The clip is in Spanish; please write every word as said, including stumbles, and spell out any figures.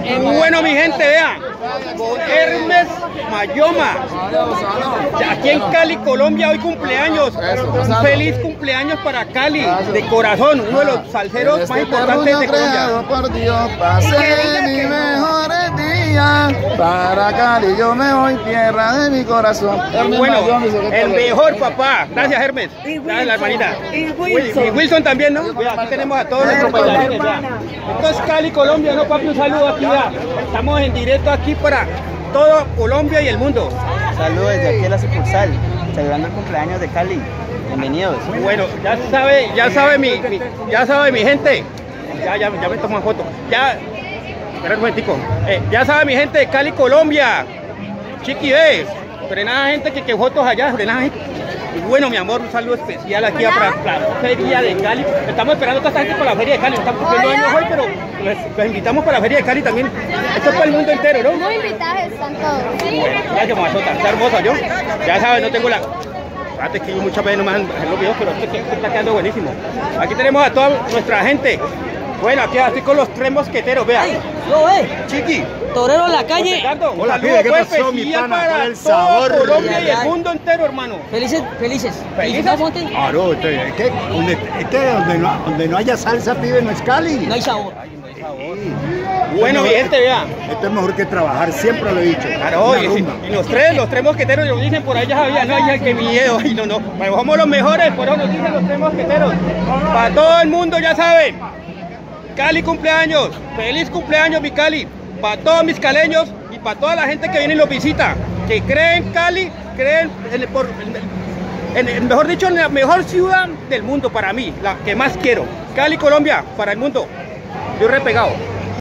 Bueno, mi gente, vean, con Hermes Mayoma, aquí en Cali, Colombia, hoy cumpleaños. Un feliz cumpleaños para Cali, de corazón, uno de los salseros más importantes de Colombia. Por Dios, pasé mis mejores días, para Cali yo me voy, tierra de mi corazón. Hermes bueno, Mayoma, el mejor papá. Gracias, Hermes. Gracias, la hermanita. Y Wilson. Y Wilson también, ¿no? Aquí tenemos a todos nuestros bailarines. Esto es Cali, Colombia, ¿no, papi? Un saludo aquí, ya. Estamos en directo aquí para todo Colombia y el mundo. Saludos desde aquí a la sucursal, celebrando el cumpleaños de Cali. Bienvenidos. Bueno, ya sabe, ya sabe mi, mi ya sabe mi gente. Ya, ya, ya me tomo foto. Ya, espera un momentico. Eh, ya sabe mi gente de Cali, Colombia. Chiqui, ves. Frenada gente que, que fotos allá, frenada gente. Y bueno, mi amor, un saludo especial aquí a la, la Feria de Cali. Estamos esperando a toda esta gente para la Feria de Cali. Estamos cumpliendo años hoy, pero los, los invitamos para la Feria de Cali también. Esto es para el mundo entero, ¿no? Muy invitados están todos. Bueno, gracias, mamazota. Está hermosa, yo. Ya sabes, no tengo la... Fíjate que yo muchas veces no me hacen los videos, pero esto, esto está quedando buenísimo. Aquí tenemos a toda nuestra gente. Bueno, aquí estoy con los tres mosqueteros, vean. Lo ve. Chiqui. Torero en la calle. Hola, pibe, ¿qué pasó, mi pana? Para el sabor. Colombia y el mundo entero, hermano. Felices, felices. ¿Felices? Claro, es que donde, es que donde, no, donde no haya salsa, pibe, no es Cali. No hay sabor. Bueno, mi gente, vean. Esto es mejor que trabajar, siempre lo he dicho. Claro, y, y los tres, los tres mosqueteros, lo dicen por ahí, ya sabía, no, hay que miedo, ay, no, no. Bueno, somos los mejores, por eso nos dicen los tres mosqueteros. Para todo el mundo, ya saben. Cali cumpleaños, feliz cumpleaños mi Cali, para todos mis caleños y para toda la gente que viene y los visita, que creen en Cali, creen en, el, por, en, en, mejor dicho, en la mejor ciudad del mundo para mí, la que más quiero. Cali, Colombia, para el mundo. Yo repegado.